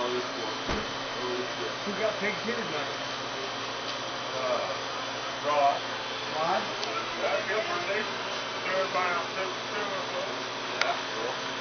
Early sport. Early sport. Who got pig-titted money? Rod. Rod? Yeah, Gilbert, they started buying 6 or so. Yeah, cool.